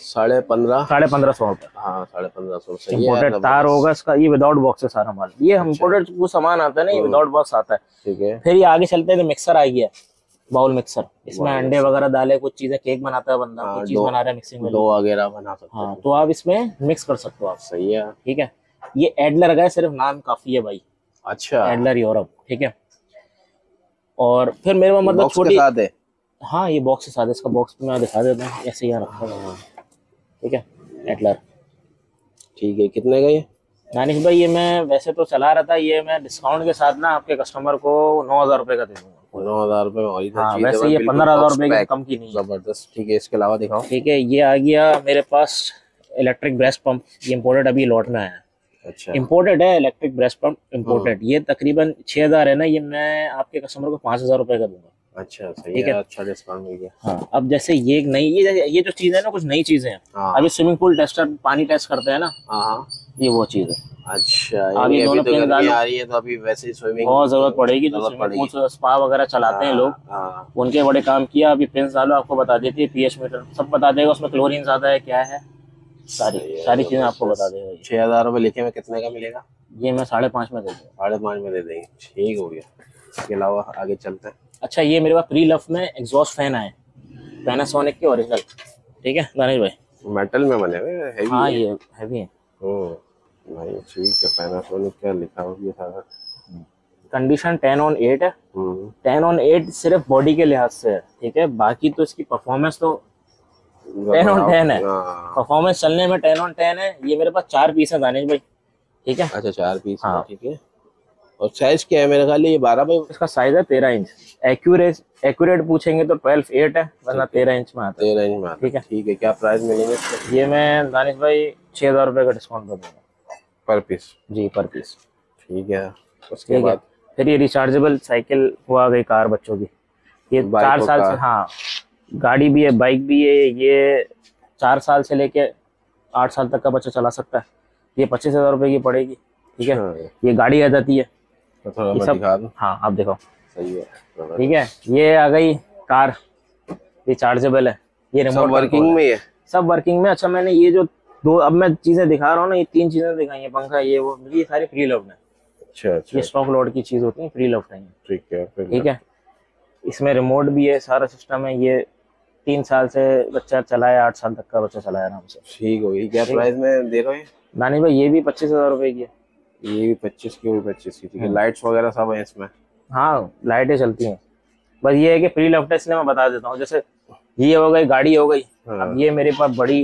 1550 रुपए। हाँ 1550 सही है। इम्पोर्टेड तार होगा इसका, ये विदाउट बॉक्स है सारा माल। ये हम इम्पोर्टेड वो सामान आता है ना, ये विदाउट बॉक्स आता है। ठीक है। फिर ये आगे चलते हैं तो मिक्सर आ गया, बाउल मिक्सर। इसमें अंडे वगैरह डाले, कुछ चीजें, केक बनाता है बंदा, कुछ चीज बना रहा है मिक्सिंग में, डो वगैरह बना सकते हाँ, तो आप इसमें मिक्स कर सकते हो आप। सही है। ठीक है। ये एडलर का है, सिर्फ नाम काफी है भाई। अच्छा, एडलर यूरोप। ठीक है। और फिर मेरे पास मतलब छोटी, साथ है। हाँ ये बॉक्स के साथ है। इसका बॉक्स मैं दिखा देता हूँ, ऐसे ही रखा है। ठीक है, एडलर। ठीक है, कितने का ये? दानिश भाई ये मैं वैसे तो चला रहा था, ये मैं डिस्काउंट के साथ ना आपके कस्टमर को 9,000 रुपए का दे दूंगा। 9,000 रुपए में? हाँ, वैसे ये 15,000 रुपए की कम की नहीं है। जबरदस्त। ठीक है, इसके अलावा दिखाओ। ठीक है, ये आ गया मेरे पास इलेक्ट्रिक ब्रेस्ट पंप। ये इम्पोर्टेड अभी लॉट में आया है। अच्छा, इम्पोर्टेड है इलेक्ट्रिक ब्रेस्ट पंप, इम्पोर्टेड। ये तकरीबन 6,000 है ना, ये मैं आपके कस्टमर को 5,000 रुपए का दूंगा। अच्छा सही ठीक है, है। अच्छा डिस्काउंट मिल गया। हाँ, अब जैसे ये एक नई, ये जो चीज है ना, कुछ नई चीजें हैं। हाँ। अभी स्विमिंग पूल टेस्टर पानी टेस्ट करते हैं ना, हाँ ये वो चीज है। अच्छा, अभी अभी दोनों तो पेन गर्मी आ रही है तो अभी वैसे ही स्विमिंग बहुत जरूरत पड़ेगी। जो स्विमिंग पूल स्पा वगैरह चलाते हैं लोग, हाँ उनके बड़े काम किया। अभी पिंस डालो, आपको बता देती है, पीएच मीटर सब बता देगा, उसमें क्लोरीन ज्यादा है क्या है, सारी चीजें आपको बता देगा। 6,000 रुपए लिखे में कितने का मिलेगा? ये मैं 5.5 में दे दूंगा। 5.5 में दे देंगे। ठीक हो गया। इसके अलावा आगे चलते हैं। अच्छा, ये मेरे पास प्री लव में एग्जॉस्ट फैन आए, पैनासोनिक के ओरिजिनल। ठीक है दानिश भाई, मेटल में बने हुए, हेवी। हाँ ये हैवी है। भाई ठीक है, पैनासोनिक क्या लिखा हुआ है सारा। कंडीशन 10/8 है। 10/8 सिर्फ बॉडी के लिहाज से है। ठीक है, बाकी तो इसकी परफॉर्मेंस तो 10/10 है। परफॉर्मेंस चलने में 10/10 है। ये मेरे पास 4 पीस है दानिश भाई। ठीक है। अच्छा, 4 पीस। हाँ। ठीक है। और साइज क्या है मेरे ख्याल ये 12 बाई? इसका साइज है 13 इंच। एक्यूरेट पूछेंगे तो 12/8 है, वरना 13 इंच में आता है। 13 इंच में आता है। ठीक है। ठीक है, क्या प्राइस मिलेंगे इसके? ये मैं दानिश भाई 6,000 रुपए का डिस्काउंट कर दूंगा पर पीस? जी, पर पीस। ठीक है। उसके ठीक है। बाद फिर ये रिचार्जेबल साइकिल हुआ गई, कार बच्चों की। ये 4 साल से, हाँ गाड़ी भी है, बाइक भी है। ये 4 साल से लेके 8 साल तक का बच्चा चला सकता है। ये 25,000 रुपए की पड़ेगी। ठीक है। ये गाड़ी आ जाती है। तो थोड़ा ये मैं सब, दिखा दूं। हाँ आप देखो। सही है। ठीक है, ये आ गई कार, रिचार्जेबल है। ये रिमोट वर्किंग में है? सब वर्किंग में। अच्छा, मैंने ये जो दो अब मैं चीजें दिखा रहा हूँ ना, ये 3 चीजें दिखाई है, पंखा ये वो, ये सारी प्री लव्ड है। अच्छा अच्छा, ये स्टॉक लोड की चीज होती है, प्री लव्ड है। ठीक है। ठीक है। इसमें रिमोट भी है, सारा सिस्टम है। ये 3 साल से बच्चा चलाए, 8 साल तक का बच्चा चलाया आराम से। ठीक हो गई। क्या प्राइस में दे रहे हो? दानिश भाई ये भी 25,000 रुपए की है। ये भी 25 की, 25 की। ठीक है। लाइट्स वगैरह सब है इसमें? हाँ, लाइटें चलती हैं। बस ये है कि प्री लव्ड है, इसलिए मैं बता देता हूँ। जैसे ये हो गई, गाड़ी हो गई। अब ये मेरे पास बड़ी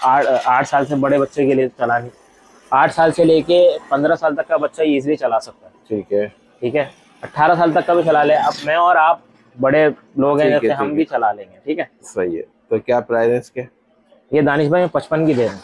8 साल से बड़े बच्चे के लिए चलानी, 8 साल से लेके 15 साल तक का बच्चा इजीली चला सकता है। ठीक है। ठीक है। 18 साल तक का भी चला ले। अब मैं और आप बड़े लोग हैं, जैसे हम भी चला लेंगे। ठीक है। सही है। तो क्या प्राइस है इसके? ये दानिश भाई मैं 55 की दे रहा हूँ।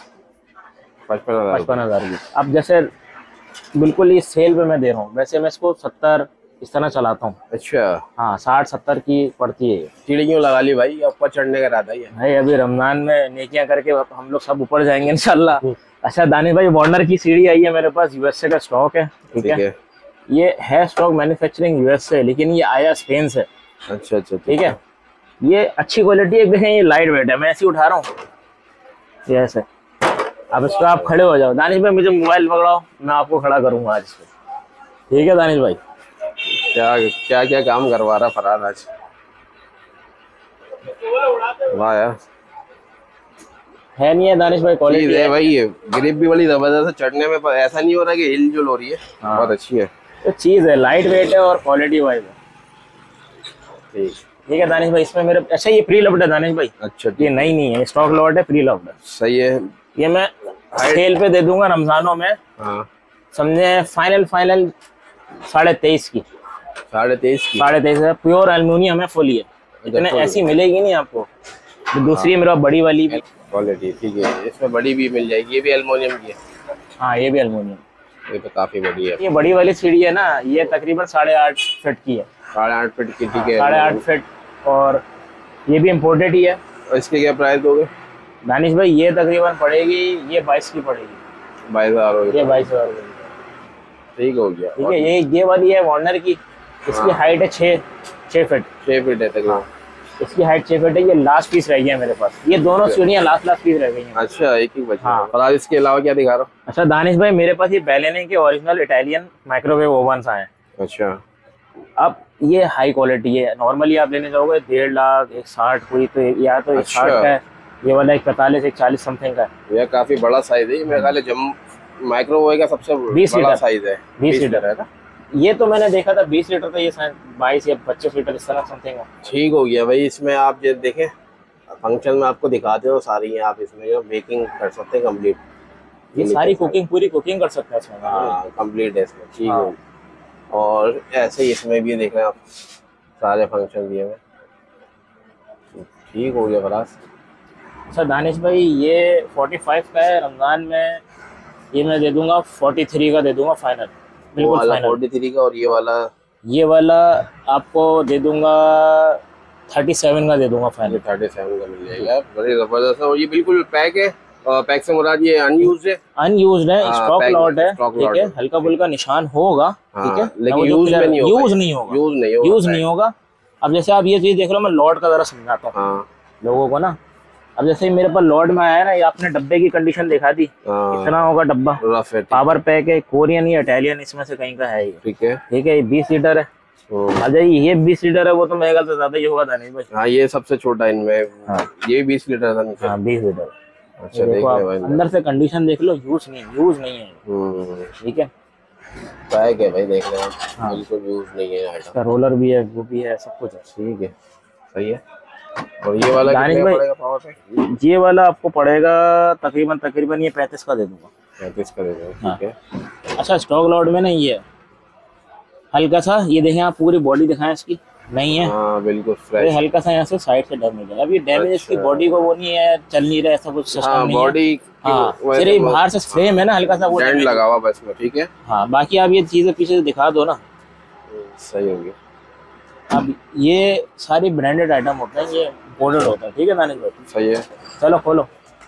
55,000 की। अब जैसे बिल्कुल ये सेल पे मैं दे रहा हूँ, वैसे मैं इसको 70 इस तरह चलाता हूँ। अच्छा। हाँ, 60-70 की पड़ती है। सीढ़ी क्यों लगा ली भाई? ऊपर चढ़ने का इरादा ही है भाई अभी रमजान में नेकियां करके हम लोग सब ऊपर जाएंगे इंशाल्लाह। अच्छा दानिश भाई, वार्नर की सीढ़ी आई है मेरे पास, यूएसए का स्टॉक है। ठीक है। ये है स्टॉक मैन्युफैक्चरिंग यूएसए, लेकिन ये आया स्पेन से। अच्छा अच्छा। ठीक है। ये अच्छी क्वालिटी है। देखें, ये लाइट वेट है। मैं ऐसे उठा रहा हूँ ये ऐसे। अब इस पर आप खड़े हो जाओ। दानिश भाई मुझे मोबाइल पकड़ाओ, मैं आपको खड़ा करूंगा आज इसको। ठीक है दानिश भाई। क्या क्या क्या काम करवा रहा फरहाद आज? वाह यार, है नहीं है दानिश भाई, क्वालिटी है भाई। ये ग्रिप भी बड़ी जबरदस्त है चढ़ने में, पर ऐसा नहीं हो रहा कि हिल जुल हो रही है। हाँ। बहुत अच्छी है। तो चीज है, लाइट वेट है और क्वालिटी वाइज है। ठीक है दानिश भाई। इसमें मेरे, अच्छा ये प्री लव्ड है दानिश भाई। अच्छा, ये नई नहीं है, स्टॉक लॉट है, प्री लव्ड है। सही है। ये मैं सेल पे दे दूंगा रमजानों में। हाँ। समझे, फाइनल 23.5 की। 23.5 की? 23.5 है। प्योर एल्युमिनियम है, फुल है। इतने ऐसी मिलेगी नहीं आपको। दूसरी है मेरा बड़ी वाली भी क्वालिटी। ठीक है, इसमें बड़ी भी मिल जाएगी। ये भी एल्युमिनियम की है? हाँ, ये भी एल्युमिनियम। ये तो काफी बड़ी है। ये बड़ी वाली सीढ़ी है ना, ये तकरीबन 8.5 फीट की है। 8.5 फीट की, ठीक है, 8.5 फीट, और ये भी इम्पोर्टेड ही है। और इसके क्या प्राइस दोगे दानिश भाई? ये तकरीबन पड़ेगी, ये 22 की पड़ेगी। 22,000 होगी? ये 22,000 ठीक हो गया। ठीक है। ये वाली है वार्नर की, इसकी हाइट है 6 फीट। 6 फीट है तकरीबन। इसकी हाइट 6 फीट है। ये लास्ट पीस रह गया मेरे पास, ये दोनों सीढ़ियाँ लास्ट पीस रह गई हैं। अच्छा, एक ही बचा। हाँ। और आज इसके अलावा क्या दिखा रहा हो? अच्छा दानिश भाई, मेरे पास ये बेलेने के ओरिजिनल इटालियन माइक्रोवेव ओवन्स आए हैं। अच्छा। अब ये हाई क्वालिटी है। नॉर्मली आप लेने जाओगे 1.5 लाख, 160 कोई तो, या तो 160 का है, ये वाला 145, 140 समथिंग का है। ये काफी बड़ा साइज है। मेरे ख्याल है माइक्रोवेव का सबसे 20 बड़ा लीटर साइज है। 20 लीटर है ना? ये तो मैंने देखा था 20 लीटर का, ये 22 या 25 लीटर इस तरह समथिंग है। ठीक हो गया भाई। इसमें आप जो देखें फंक्शन में आपको दिखाते हो सारी हैं, आप इसमें जो बेकिंग कर सकते हैं कंप्लीट। ये सारी कुकिंग, पूरी कुकिंग कर सकते हैं इसमें। हाँ, कंप्लीट है इसमें। ठीक हो। और ऐसे ही इसमें भी देख रहे हैं आप, सारे फंक्शन दिए हुए। ठीक हो गया खलास। अच्छा दानिश भाई, ये 45 का है। रमजान में ये मैं दे दूंगा 43 का दे दूंगा फाइनल, बिल्कुल फाइनल। 43 का। और ये वाला आपको दे दूंगा 37 का दे दूंगा फाइनल। 37 का मिल जाएगा। बड़ी जबरदस्त है। और ये बिल्कुल पैक है। पैक से मुराद ये अनयूज्ड है? अनयूज्ड है, स्टॉक लॉट है। ठीक है, हल्का फुल्का निशान होगा, ठीक है, लेकिन यूज नहीं होगा। यूज नहीं होगा। अब जैसे आप ये चीज देख लो, मैं लॉट का जरा समझाता हूँ लोगों को ना। अब जैसे मेरे पास लॉट में आया ना, ये आपने डब्बे की कंडीशन दिखा दी, इतना होगा डब्बा, पावर पैक है, कोरियन या इटालियन इसमें से कहीं का है ये। ठीक है, ये 20 लीटर है। अच्छा, ये 20 लीटर है, वो तो मेरे ख्याल से ज्यादा ही होगा दानिश भाई। हाँ, ये सबसे छोटा इनमें। ये 20 लीटर था। हाँ, 20 लीटर। अच्छा, देखो आप अंदर से कंडीशन देख लो, यूज नहीं है। ठीक है, पैक है भाई, देख रहे हैं बिल्कुल यूज नहीं है। इसका रोलर भी है, वो भी है, सब कुछ है। ठीक है, सही है। और ये वाला कितने का पड़ेगा पावर पैक? ये वाला आपको पड़ेगा तकरीबन ये 35 का दे दूंगा। 35 का दे दूंगा। ठीक है। अच्छा, स्टॉक लॉट में नहीं है, हल्का सा ये देखें आप, पूरी बॉडी दिखाएं इसकी, नहीं है। हाँ, बिल्कुल फ्रेश। हल्का सा यहाँ से साइड से डैमेज है। अब ये डैमेज इसकी बॉडी को वो नहीं है, चल नहीं रहा, ऐसा कुछ सिस्टम नहीं है। बॉडी सिर्फ बाहर से फ्रेम है ना, हल्का सा वो डेंट लगा हुआ बस में। ठीक है। हाँ, बाकी आप ये चीजें पीछे से दिखा दो ना। सही हो गया। अब ये सारी ब्रांडेड आइटम होते हैं, ये इम्पोर्टेड होता है। ठीक है दानिश भाई, सही है। चलो खोलो।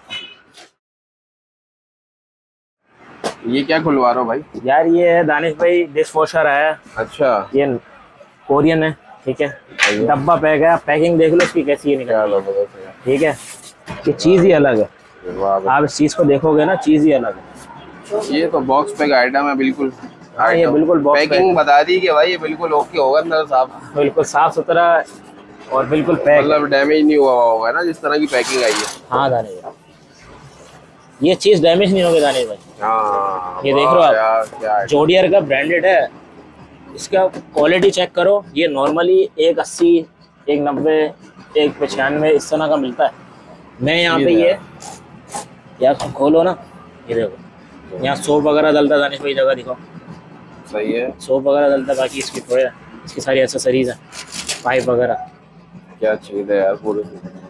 ये क्या खुलवा रहे हो भाई? यार ये है दानिश भाई, डिश वॉशर है। अच्छा, ये कोरियन है। ठीक है, डब्बा पैक है, पैकिंग देख लो इसकी कैसी है निकल। ठीक है, ये चीज ही अलग है। आप इस चीज को देखोगे ना, चीज ही अलग है। ये तो बॉक्स पैक आइटम है बिल्कुल। हाँ, ये बिल्कुल बॉक्स पैकिंग बता दी कि भाई ये बिल्कुल ओके होगा, अंदर साफ, बिल्कुल साफ सुथरा और बिल्कुल पैक, मतलब डैमेज नहीं हुआ होगा ना, जिस तरह की पैकिंग आई है। हाँ दानिश भाई, ये चीज डैमेज नहीं होगी दानिश भाई। हाँ, ये देख रहे हो आप, जोडियर का ब्रांडेड है। इसका क्वालिटी चेक करो। ये नॉर्मली 180, 190, 195 इस तरह का मिलता है। मैं यहाँ पे ये यार खोलो ना, ये देखो यहाँ सोप वगैरह डलता है दानिश भाई, जगह दिखाओ। सही है, सोप वगैरह डलता है। बाकी इसकी थोड़े, इसकी सारी एक्सेसरीज है, पाइप वगैरह। क्या चीज है यार, पूरी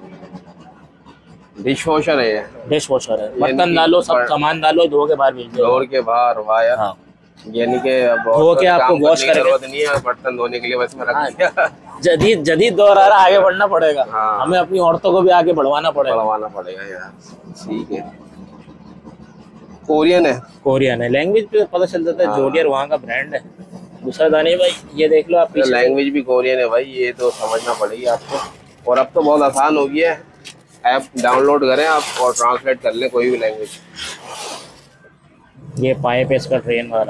डिश वॉशर है। डिश वॉशर है, बर्तन डालो, सब सामान डालो, धो के बाहर भेज दो। धो के बाहर, वाह यार। हाँ, यानी कि धो के आपको वॉश करने की जरूरत नहीं है, बर्तन धोने के लिए बस में रख दिया। जदीद दौर आ रहा, आगे बढ़ना पड़ेगा। हाँ, हमें अपनी औरतों को भी आगे बढ़वाना पड़ेगा यार। ठीक है, कोरियन है। कोरियन है, लैंग्वेज पे पता चल जाता है। जोडियर वहाँ का ब्रांड है। दूसरा दानिश भाई, ये देख लो आप, लैंग्वेज भी कोरियन है भाई, ये तो समझना पड़ेगी आपको। और अब तो बहुत आसान हो गया है, ऐप डाउनलोड करें आप और ट्रांसलेट कर लें कोई भी लैंग्वेज। ये पाइप है इसका, ट्रेन वाला।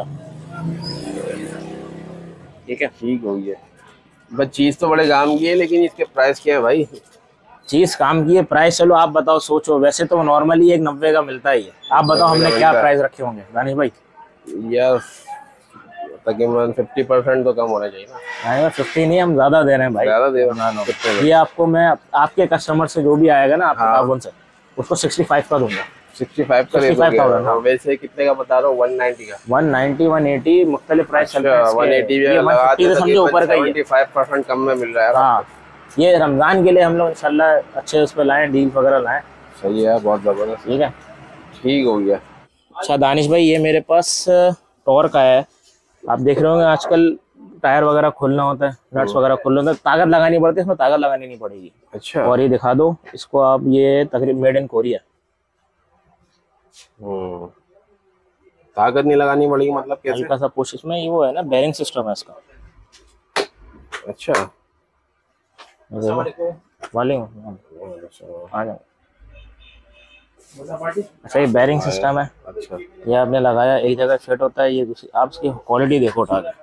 ठीक है, ठीक हो गया। बस चीज तो बड़े काम की है, लेकिन इसके प्राइस क्या है भाई? चीज काम की है, प्राइस चलो आप बताओ, सोचो। वैसे तो नॉर्मली 190 का मिलता ही है। आप बताओ हमने क्या प्राइस रखे होंगे दानिश भाई? यार तकरीबन 50% तो कम होना चाहिए ना। 50 नहीं, हम ज्यादा दे रहे हैं भाई, ज्यादा दे रहे हैं। ये आपको मैं आपके कस्टमर से जो भी आएगा ना आपके से, उसको 65 का दूंगा। 65 का 65,000। वैसे कितने का बता रहा हूँ? 190 का। 190, 180 मुख्तलिफ प्राइस चल रहा है। 180 भी लगा के समझो ऊपर का ही है। 75% कम में मिल रहा है। हाँ, ये रमजान के लिए हम लोग इंशाल्लाह अच्छे उस पर लाएं, डील वगैरह लाएं। सही है, बहुत जबरदस्त। ठीक है, ठीक हो गया। अच्छा दानिश भाई, ये मेरे पास टॉर का है। आप देख रहे होंगे आजकल टायर वगैरह खोलना होता है, नट्स वगैरह खोलना होता है, ताकत लगानी पड़ती है, इसमें ताकत लगानी नहीं पड़ेगी। अच्छा। और ये दिखा दो इसको आप, ये तकरीबन मेड इन कोरिया। ताकत नहीं लगानी पड़ेगी मतलब कैसे? हल्का सा पुश, इसमें ये वो है ना, बेरिंग सिस्टम है इसका। अच्छा। वालेकुम आ जाओ। अच्छा ये बेरिंग सिस्टम है। अच्छा। ये आपने लगाया, एक जगह फिट होता है, ये दूसरी, आप इसकी क्वालिटी देखो उठा के।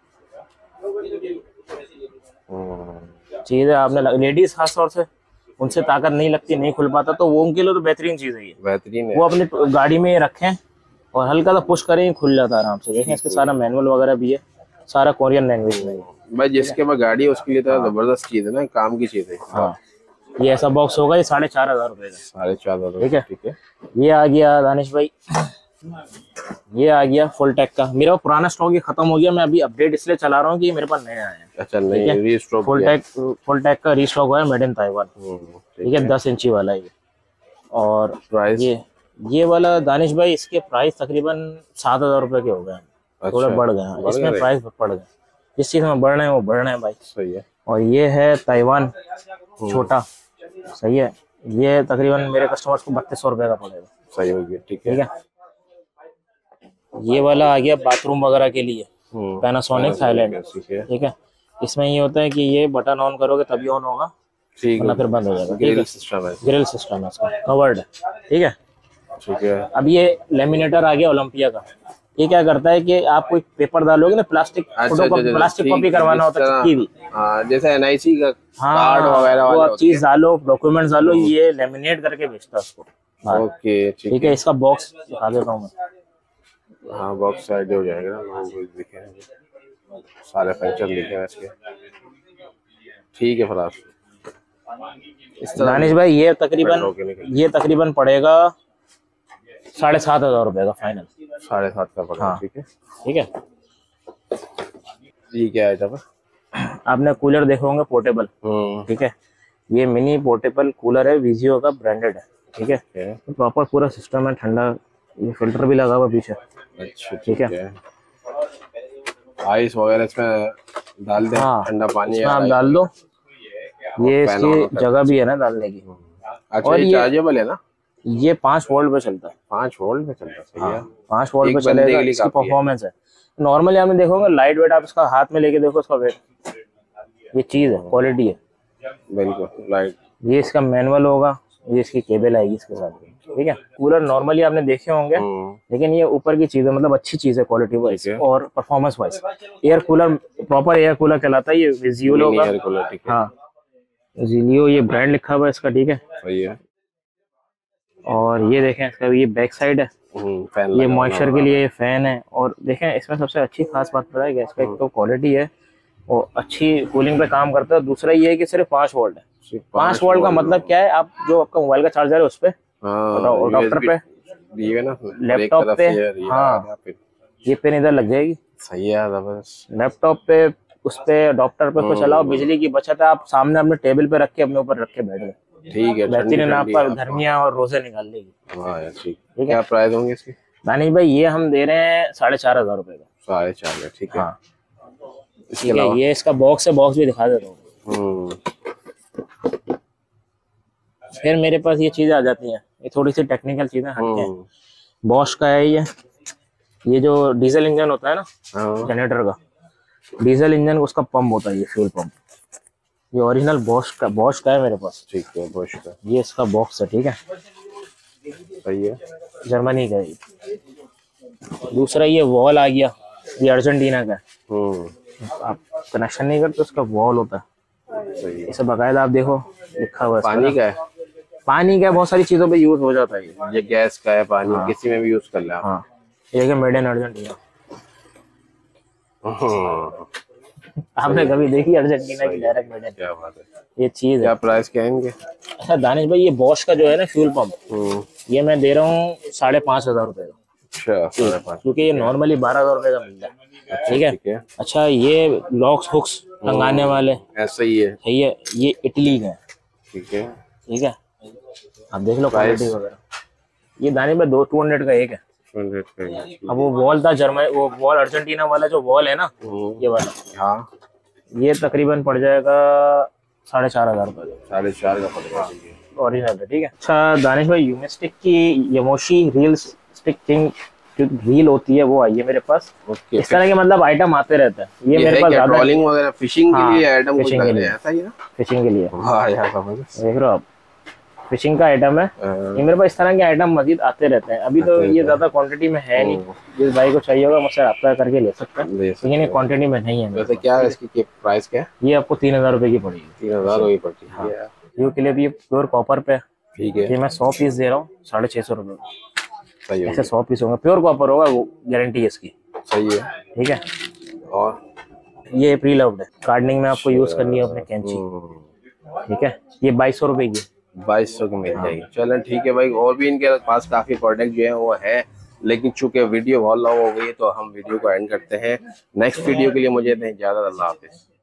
चीज है आपने लेडीज खास तौर से, उनसे ताकत नहीं लगती, नहीं खुल पाता, तो वो उनके लिए तो बेहतरीन चीज है ये। बेहतरीन है। वो अपनी गाड़ी में रखें और हल्का सा पुश करें, खुल जाता है आराम से। देखें इसके सारा मैनुअल वगैरह भी है, सारा कोरियन लैंग्वेज में। भाई जिसके पास गाड़ी है उसके लिए तो जबरदस्त चीज है ना, काम की चीज है। हाँ ये ऐसा बॉक्स होगा, ये 4,500 रुपए का। 4,500। ठीक है। ठीक है। ये आ गया दानिश भाई, ये आ गया फुल टैक का। मेरा पुराना स्टॉक ये खत्म हो गया, मैं अभी अपडेट इसलिए चला रहा हूँ कि ये मेरे पास नया आया है। अच्छा, नहीं रीस्टॉक फुल टैक का रीस्टॉक हुआ है, मेड इन ताइवान। ठीक है, 10 इंची वाला ये। और प्राइस ये वाला दानिश भाई, इसके प्राइस तकरीबन 7,000 रुपए के हो गए। थोड़ा बढ़ गए इसमें, प्राइस बढ़ गए। जिस चीज में बढ़ रहे हैं वो बढ़ रहे हैं भाई। सही है। और ये है ताइवान छोटा, सही है। ये तकरीबन मेरे कस्टमर्स को 3,200 रुपए का पड़ेगा। सही हो गया। ठीक है। ये वाला आ गया बाथरूम वगैरह के लिए, पैनासोनिक थाईलैंड। ठीक है। इसमें ये होता है कि ये बटन ऑन करोगे तभी ऑन होगा, वरना फिर बंद हो जाएगा। ग्रिल सिस्टम है। ग्रिल सिस्टम है इसका, कवर्ड है। ठीक है। ठीक है। अब ये लेमिनेटर आ गया ओलंपिया का। ये क्या करता है कि आप कोई पेपर डालोगे ना, प्लास्टिक प्लास्टिक कॉपी करवाना होता है चिपकी हुई, जैसे एनआईसी का कार्ड हाँ, वगैरह वो आप चीज डालो, डॉक्यूमेंट्स डालो, ये लेमिनेट करके बेचता है उसको। ओके ठीक है। इसका बॉक्स दिखा देता हूँ मैं। हाँ बॉक्स साइड हो जाएगा, दिखे सारे फीचर लिखे हैं इसके। ठीक है फराज। दानिश भाई ये तकरीबन पड़ेगा 7,500 रुपए का फाइनल। 7,500 का पड़ेगा। हाँ। ठीक है। ठीक है। ये क्या है जब आपने कूलर देखे होंगे पोर्टेबल। ठीक है। ये मिनी पोर्टेबल कूलर है, विजियो का, ब्रांडेड है। ठीक है। तो प्रॉपर पूरा सिस्टम है, ठंडा, ये फिल्टर भी लगा हुआ पीछे। अच्छा। ठीक है। आइस वगैरह इसमें डाल दे। हाँ, ठंडा पानी आप डाल दो, ये इसकी जगह भी है ना डालने की। अच्छा, और ये चार्जेबल है ना? ये 5 वोल्ट पे चलता है। 5 वोल्ट पे चलता है। सही है। 5 वोल्ट पे चलेगा, इसकी परफॉर्मेंस है। नॉर्मली आपने देखोगे लाइट वेट, आप इसका हाथ में लेके देखो इसका वेट, ये चीज है, क्वालिटी है बिल्कुल लाइट। ये इसका मैनुअल होगा, ये इसकी केबल आएगी इसके साथ। ठीक है। कूलर नॉर्मली आपने देखे होंगे, लेकिन ये ऊपर की चीज है, मतलब अच्छी चीज है क्वालिटी वाइज और performance wise. Air cooler, proper air cooler कहलाता है ये, विजियो का। हाँ जिलियो, ये ब्रांड लिखा हुआ है इसका। ठीक है। सही है। और ये देखें इसका, ये बैक साइड है, ये मॉइस्चर के लिए फैन है। और देखें इसमें सबसे अच्छी खास बात पता है, इसका एक तो क्वालिटी है और अच्छी कूलिंग पे काम करता है। दूसरा ये है कि सिर्फ 5 वोल्ट है। 5 वोल्ट का मतलब क्या है, आप जो आपका मोबाइल का चार्जर है उस पे, डॉक्टर पे, लैपटॉप पे, हाँ ये पिन इधर लग जाएगी। सही है। लैपटॉप पे, उस पे, डॉक्टर पे को चलाओ, बिजली की बचत है। आप सामने अपने टेबल पे रख के अपने ऊपर रख के बैठ गए। ठीक है। बेहतरीन, आपका गर्मियाँ और रोजे निकाल लेगी। हाँ यार ठीक है। क्या प्राइस होंगे इसके दानिश भाई? ये हम दे रहे हैं 4,500 रुपए का। 4,500। ठीक है। हाँ ठीक है। ये इसका बॉक्स है, बॉक्स भी दिखा देता हूँ। फिर मेरे पास ये चीजें आ जाती हैं, ये थोड़ी सी टेक्निकल चीजें हटके हैं। बॉश का है ये जो डीजल इंजन होता है ना जनरेटर का, डीजल इंजन उसका पंप होता है, ये फ्यूल पंप। ये ओरिजिनल बॉश का है मेरे पास। ठीक है। बॉश का ये इसका बॉक्स है। ठीक है। सही है। जर्मनी का है। दूसरा ये वॉल आ गया, ये अर्जेंटीना का है। आप कनेक्शन नहीं करते, उसका वॉल होता है। सही है। इसे बकायदा आप देखो लिखा हुआ है। पानी का है, पानी का बहुत सारी चीजों पे यूज हो जाता है ये गैस का है, पानी किसी में भी यूज कर ले। हाँ ये मेड इन अर्जेंटीना। आपने कभी देखी अर्जेंटीना की डायरेक्ट मेड इन? क्या बात है। ये चीज है। क्या प्राइस क्या है इनके? अच्छा दानिश भाई, ये बॉश का जो है ना फ्यूल पंप, ये मैं दे रहा हूँ 5,500 रुपए का। अच्छा। क्योंकि ये नॉर्मली 12,000 रुपए का मिलता है। ठीक है। अच्छा ये लॉक्स हुक्स टंगाने वाले ऐसा ही है। सही है। ये इटली का है। ठीक है। ठीक है। आप देख लो क्वालिटी वगैरह। ये दानिश भाई 200 का एक है। 55 का ही। अब वो वॉल था जर्मनी, वो वॉल अर्जेंटीना वाला जो वॉल है ना, ये वाला, हाँ ये तकरीबन पड़ जाएगा 4,500 रुपये 4.5 का पड़ेगा। ओरिजिनल है। ठीक है। अच्छा दानिश भाई, यूमेस्टिक की यमोशी रील स्टिक किंग जो रील होती है वो आई है मेरे पास। ओके, इस तरह के मतलब आइटम आते रहते हैं। ये मेरे पास ज्यादा ट्रॉलिंग वगैरह फिशिंग के लिए आइटम कुछ फिशिंग लग के रहे लिए, हैं ऐसा ही ना? फिशिंग के लिए। वाह यार समझ। देख रहे हो आप, फिशिंग का आइटम है ये मेरे पास। इस तरह के आइटम मजीद आते रहते हैं। अभी तो ये ज्यादा क्वांटिटी में है नहीं, जिस भाई को चाहिए होगा मुझसे रब्ता करके ले सकता है, लेकिन ये क्वांटिटी में नहीं है। वैसे क्या है इसकी प्राइस क्या है? ये आपको 3,000 रुपए की पड़ेगी। 3,000 रुपये पड़ती है। व्यू के लिए भी प्योर कॉपर पे, ठीक है, ये मैं 100 पीस दे रहा हूँ 650 रुपए। सही है, ऐसे 100 पीस होंगे, प्योर कॉपर होगा, वो गारंटी है इसकी। सही है। ठीक है। और ये प्री लव्ड है, कार्डनिंग में आपको यूज करनी है अपने कैंची। ठीक है। ये 2200 रुपए की, 2200 की मिल जाएगी। चलो ठीक है भाई, और भी इनके पास काफी प्रोडक्ट जो है वो है, लेकिन चूंकि वीडियो बहुत लॉन्ग हो गई है तो हम वीडियो को एंड करते हैं। नेक्स्ट वीडियो के लिए मुझे दें इजाजत। अल्लाह हाफिज।